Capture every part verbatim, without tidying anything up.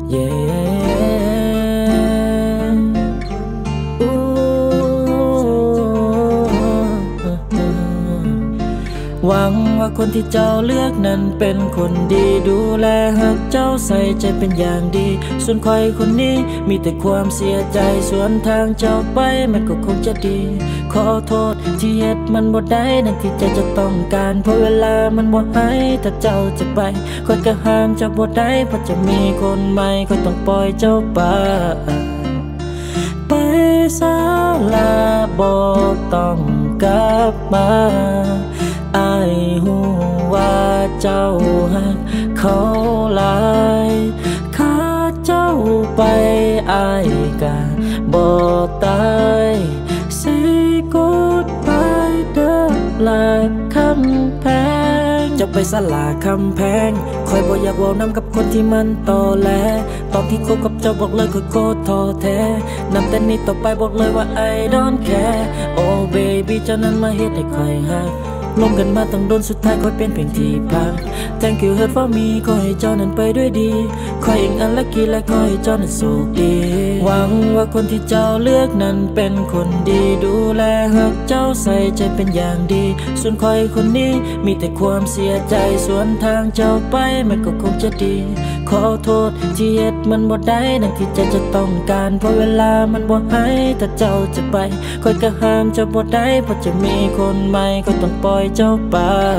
เย่หวังว่าคนที่เจ้าเลือกนั้นเป็นคนดีดูแลหักเจ้าใส่ใจเป็นอย่างดีส่วนใครคนนี้มีแต่ความเสียใจส่วนทางเจ้าไปมันก็คงจะดีขอโทษที่เหตุมันบ่ได้นั่นที่ใจจะต้องการเพราะเวลามันบ่ให้ถ้าเจ้าจะไปคอยก็ห้ามเจ้าบ่ได้เพราะจะมีคนใหม่ก็ต้องปล่อยเจ้าไปไปซาลาบ่ต้องกลับมาอายหูว่าเจ้าหักเขาหลายข้าเจ้าไปอายกะบ่ตายSay goodbye เด้อลาคำแพงจะไปสลาคำแพงคอยบ่อยากเว้าน้ำกับคนที่มันตอแหลตอนที่คบกับเจ้าบอกเลยคือโคตรท้อแท้นับแต่นี้ต่อไปบอกเลยว่า I don't care Oh baby เจ้านั้นมาเฮ็ดให้คอยหักลงกันมาตั้งโดนสุดท้ายคอยเป็นเพียงที่พัก Thank you hurt for me ขอให้เจ้านั้นไปด้วยดีขอเองอันลัคกี้และขอให้เจ้านั้นสุขดีหวังว่าคนที่เจ้าเลือกนั้นเป็นคนดีดูแลหักเจ้าใส่ใจเป็นอย่างดีส่วนใครคนนี้มีแต่ความเสียใจส่วนทางเจ้าไปมันก็คงจะดีขอโทษที่เหตุมันบ่ได้ดังที่ใจจะต้องการเพราะเวลามันบ่ให้ถ้าเจ้าจะไปคอยก็ห้ามเจ้าบ่ได้เพราะจะมีคนใหม่ก็ต้องปล่อยเจ้าไป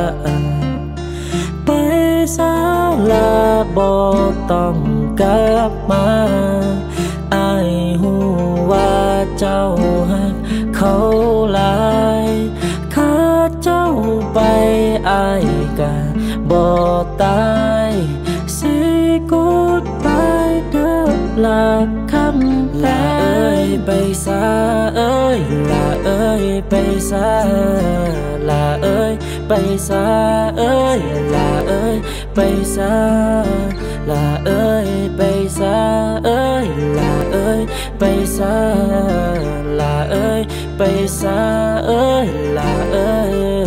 ไปซาลาบ่ต้องกลับมาอายหูว่าเจ้าหักเขาหลายข้าเจ้าไปอายกะบ่ตาย Say goodbye เด้อลาคำแพงไปซาเอ้ยลาเอ้ยไปซาลาเอ้ยไปซาเอ้ยลาเอ้ยไปซาลาเอ้ยไปซาเอ้ยลาเอ้ยไปซาลาเอ้ยไปซาเอ้ยลาเอ้ย